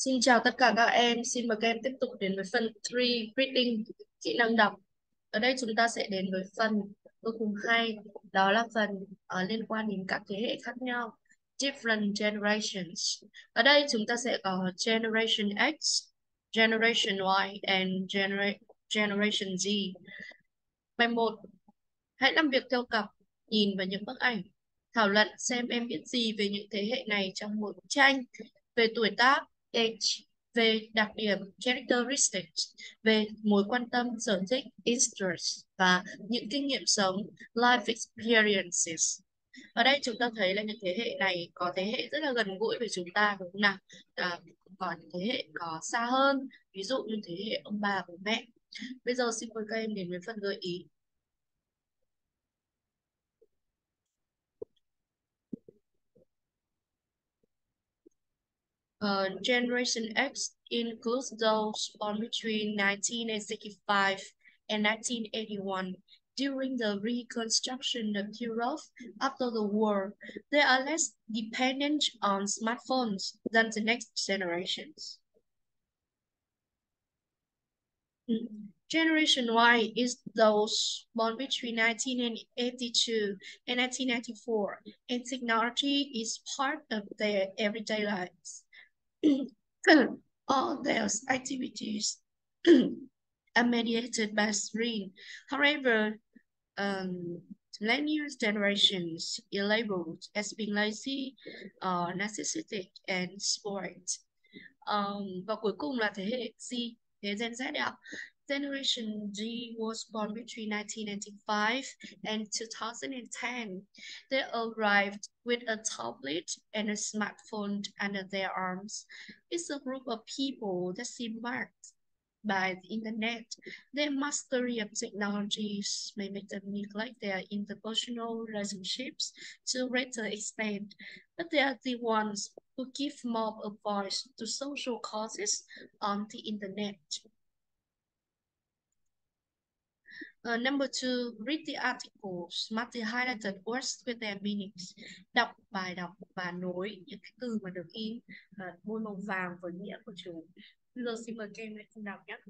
Xin chào tất cả các em, xin mời các em tiếp tục đến với phần 3 reading, kỹ năng đọc. Ở đây chúng ta sẽ đến với phần vô cùng hay, đó là phần liên quan đến các thế hệ khác nhau, different generations. Ở đây chúng ta sẽ có Generation X, Generation Y, and Generation Z. Bài 1. Hãy làm việc theo cặp, nhìn vào những bức ảnh. Thảo luận xem em biết gì về những thế hệ này trong một bức tranh, về tuổi tác, age, về đặc điểm, characteristics, về mối quan tâm, sở thích, interests và những kinh nghiệm sống, life experiences. Ở đây chúng ta thấy là những thế hệ này có thế hệ rất là gần gũi với chúng ta đúng không nào? Còn những thế hệ có xa hơn, ví dụ như thế hệ ông bà, bố mẹ. Bây giờ xin mời các em đến với phần gợi ý. Generation X includes those born between 1965 and 1981. During the reconstruction of Europe after the war, they are less dependent on smartphones than the next generations. Generation Y is those born between 1982 and 1994, and technology is part of their everyday lives. All those activities are mediated by screen. However, millennial generations is labeled as being lazy, narcissistic, and spoiled. Và cuối cùng là thế hệ Z, thế hệ Gen Z ạ. Generation G was born between 1995 and 2010. They arrived with a tablet and a smartphone under their arms. It's a group of people that seem marked by the internet. Their mastery of technologies may make them neglect their interpersonal relationships to a greater extent, but they are the ones who give more a voice to social causes on the internet. Number 2, read the articles, mark the highlighted words with their meanings. Đọc bài đọc và nối những cái từ mà được in môi màu vàng với nghĩa của chúng. Bây giờ xin mời các em cùng đọc nhé.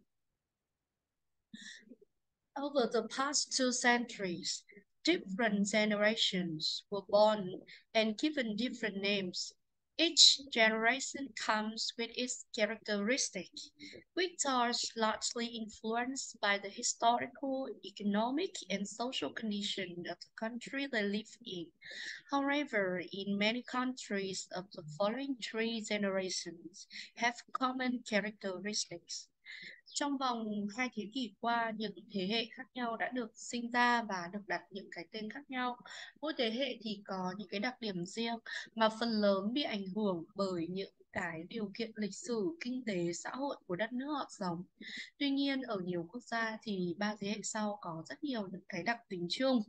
Over the past 2 centuries, different generations were born and given different names. Each generation comes with its characteristics, which are largely influenced by the historical, economic, and social conditions of the country they live in. However, in many countries of the following 3 generations have common characteristics. Trong vòng 2 thế kỷ qua, những thế hệ khác nhau đã được sinh ra và được đặt những cái tên khác nhau. Mỗi thế hệ thì có những cái đặc điểm riêng mà phần lớn bị ảnh hưởng bởi những cái điều kiện lịch sử, kinh tế, xã hội của đất nước họ sống. Tuy nhiên, ở nhiều quốc gia thì 3 thế hệ sau có rất nhiều những cái đặc tính chung.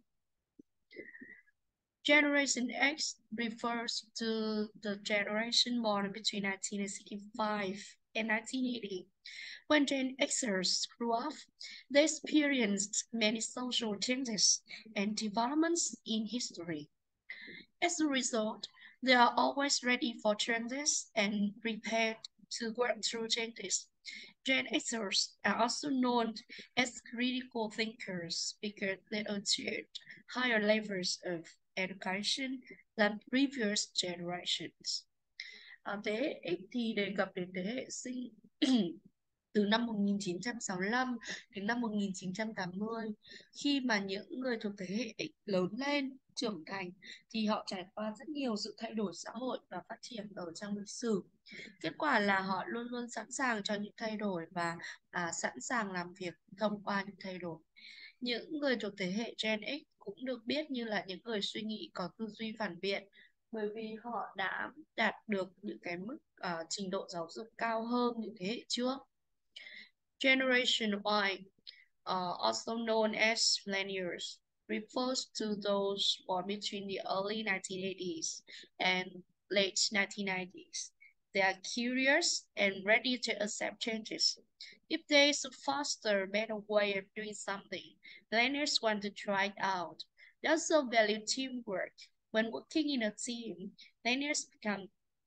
Generation X refers to the generation born between 1965 and 1980. When Gen Xers grew up, they experienced many social changes and developments in history. As a result, they are always ready for changes and prepared to work through changes. Gen Xers are also known as critical thinkers because they achieved higher levels of education than previous generations. Thế hệ X thì đề cập đến thế hệ sinh từ năm 1965 đến năm 1980, khi mà những người thuộc thế hệ X lớn lên, trưởng thành thì họ trải qua rất nhiều sự thay đổi xã hội và phát triển ở trong lịch sử. Kết quả là họ luôn luôn sẵn sàng cho những thay đổi và sẵn sàng làm việc thông qua những thay đổi. Những người thuộc thế hệ Gen X cũng được biết như là những người suy nghĩ có tư duy phản biện, bởi vì họ đã đạt được những cái mức trình độ giáo dục cao hơn những thế hệ trước. Generation Y, also known as millennials, refers to those born between the early 1980s and late 1990s. They are curious and ready to accept changes. If there is a faster, better way of doing something, millennials want to try it out. They also value teamwork. When working in a team, millennials become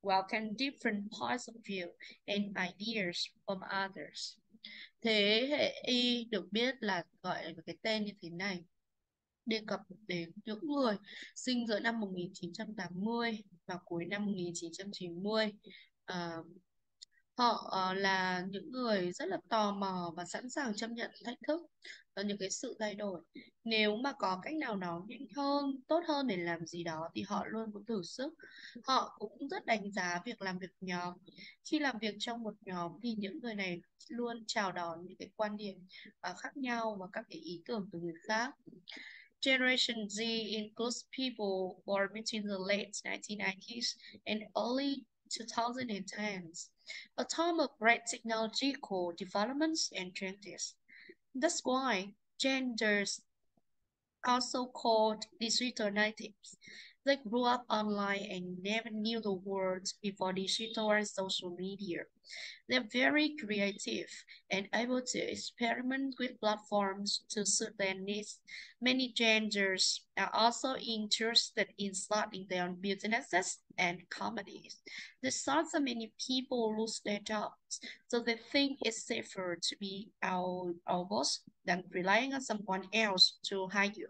welcome different points of view and ideas from others. Thế hệ Y được biết là gọi là cái tên như thế này, đề cập đến những người sinh giữa năm 1980 và cuối năm 1990. Ờ, Họ là những người rất là tò mò và sẵn sàng chấp nhận thách thức và những cái sự thay đổi. Nếu mà có cách nào đó nhanh hơn, tốt hơn để làm gì đó thì họ luôn muốn thử sức. Họ cũng rất đánh giá việc làm việc nhóm. Khi làm việc trong một nhóm thì những người này luôn chào đón những cái quan điểm khác nhau và các cái ý tưởng từ người khác. Generation Z includes people born between the late 1990s and early 2010s, a time of great technological developments and changes. That's why genders also called digital natives. They grew up online and never knew the world before digital and social media. They're very creative and able to experiment with platforms to suit their needs. Many genders are also interested in starting their own businesses and companies. Besides, so many people lose their jobs, so they think it's safer to be our boss than relying on someone else to hire you.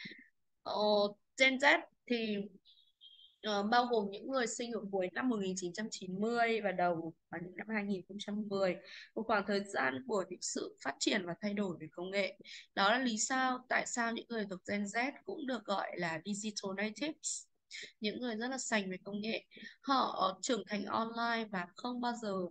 Gen Z thì bao gồm những người sinh ở cuối năm 1990 và đầu vào những năm 2010, một khoảng thời gian của những sự phát triển và thay đổi về công nghệ. Đó là lý do tại sao những người thuộc Gen Z cũng được gọi là digital natives, những người rất là sành về công nghệ. Họ trưởng thành online và không bao giờ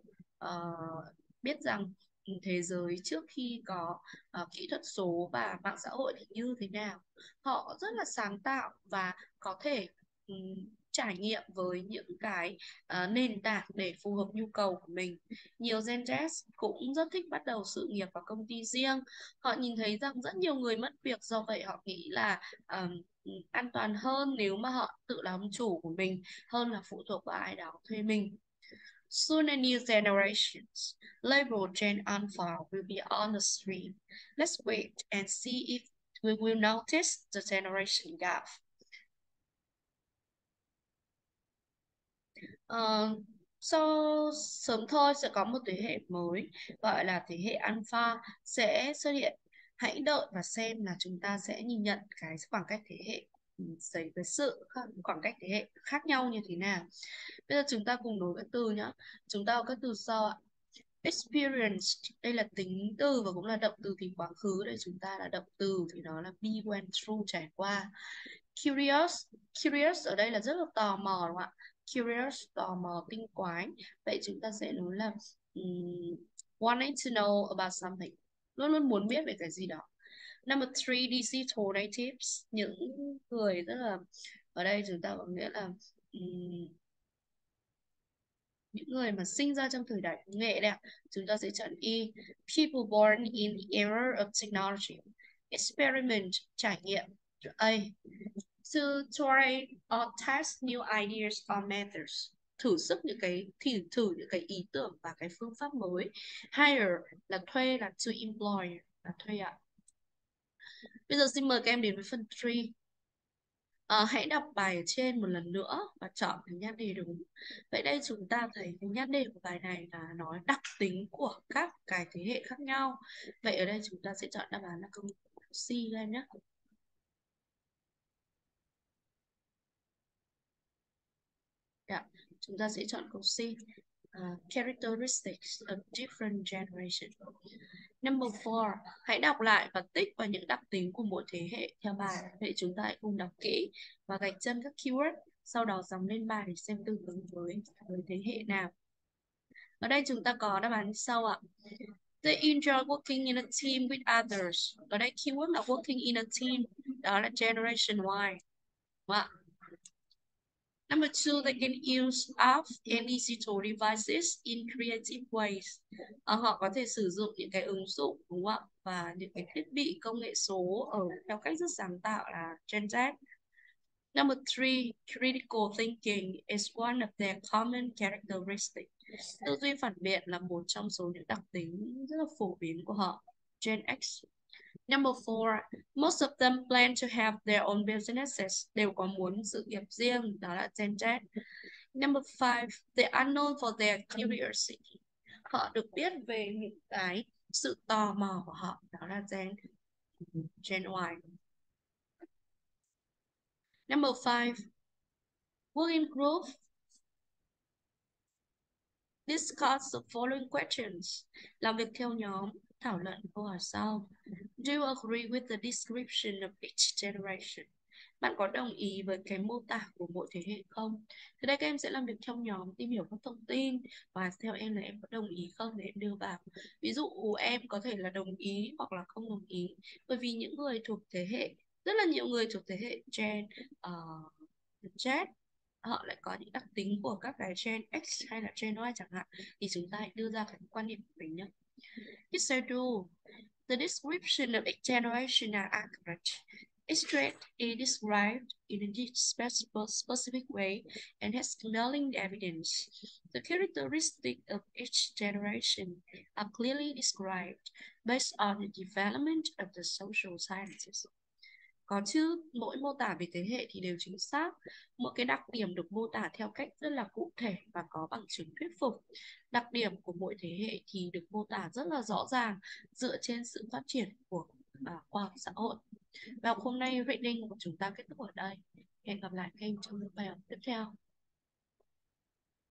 biết rằng thế giới trước khi có kỹ thuật số và mạng xã hội thì như thế nào. Họ rất là sáng tạo và có thể trải nghiệm với những cái nền tảng để phù hợp nhu cầu của mình. Nhiều Gen Z cũng rất thích bắt đầu sự nghiệp và công ty riêng. Họ nhìn thấy rằng rất nhiều người mất việc, do vậy họ nghĩ là an toàn hơn nếu mà họ tự làm chủ của mình hơn là phụ thuộc vào ai đó thuê mình. Soon a new generations, labeled Gen Alpha, will be on the street. Let's wait and see if we will notice the generation gap. Ờ, Sau sớm thôi sẽ có một thế hệ mới gọi là thế hệ Alpha sẽ xuất hiện. Hãy đợi và xem là chúng ta sẽ nhìn nhận cái khoảng cách thế hệ, cái sự khoảng cách thế hệ khác nhau như thế nào. Bây giờ chúng ta cùng nối các từ nhé. Chúng ta có các từ sau ạ. Experienced, đây là tính từ và cũng là động từ thì quá khứ. Đây chúng ta là động từ thì nó là be, went through, trải qua. Curious, curious ở đây là rất là tò mò đúng không ạ? Curious, tò mò, tinh quái. Vậy chúng ta sẽ nói là wanting to know about something, luôn luôn muốn biết về cái gì đó. Number three, digital natives, những người rất là, ở đây chúng ta có nghĩa là những người mà sinh ra trong thời đại công nghệ đấy ạ. Chúng ta sẽ chọn Y. People born in the era of technology. Experiment, trải nghiệm. A. To try or test new ideas or methods. Thử sức những cái thử những cái ý tưởng và cái phương pháp mới. Hire là thuê, là to employ là thuê ạ. Bây giờ xin mời các em đến với phần 3. Hãy đọc bài ở trên một lần nữa và chọn cái nhan đề đúng. Vậy đây chúng ta thấy cái nhan đề của bài này là nói đặc tính của các cái thế hệ khác nhau. Vậy ở đây chúng ta sẽ chọn đáp án là câu C em nhé. Dạ, chúng ta sẽ chọn câu C. Characteristics of different generations. Number 4, hãy đọc lại và tích vào những đặc tính của mỗi thế hệ theo bài. Vậy chúng ta hãy cùng đọc kỹ và gạch chân các keyword, sau đó dòng lên bài để xem tương ứng với thế hệ nào. Ở đây chúng ta có đáp án sau ạ. They enjoy working in a team with others. Ở đây keyword là working in a team, đó là generation Y. Wow. Number 2, they can use apps and digital devices in creative ways. Họ có thể sử dụng những cái ứng dụng đúng không ạ? Và những cái thiết bị công nghệ số theo cách rất sáng tạo là Gen Z. Number 3, critical thinking is one of their common characteristics. Tư duy phản biện là một trong số những đặc tính rất là phổ biến của họ. Gen X. Number 4, most of them plan to have their own businesses, đều có muốn sự nghiệp riêng, đó là Gen Z. Number 5, they are known for their curiosity. Họ được biết về những cái sự tò mò của họ, đó là Gen Y. Number 5, work in group. Discuss the following questions. Làm việc theo nhóm, thảo luận câu hỏi sau. Do you agree with the description of each generation? Bạn có đồng ý với cái mô tả của mỗi thế hệ không? Thì đây các em sẽ làm việc trong nhóm, tìm hiểu các thông tin và theo em là em có đồng ý không để em đưa vào. Ví dụ em có thể là đồng ý hoặc là không đồng ý, bởi vì những người thuộc thế hệ, rất là nhiều người thuộc thế hệ Gen Z, họ lại có những đặc tính của các cái Gen X hay là Gen Y chẳng hạn, thì chúng ta hãy đưa ra cái quan điểm của mình nhé. Yes, I do. The description of each generation are accurate. Each trait is described in a specific way and has compelling evidence. The characteristics of each generation are clearly described based on the development of the social sciences. Có chứ, mỗi mô tả về thế hệ thì đều chính xác. Mỗi cái đặc điểm được mô tả theo cách rất là cụ thể và có bằng chứng thuyết phục. Đặc điểm của mỗi thế hệ thì được mô tả rất là rõ ràng dựa trên sự phát triển của khoa học xã hội. Và hôm nay reading của chúng ta kết thúc ở đây. Hẹn gặp lại các em trong những bài học tiếp theo.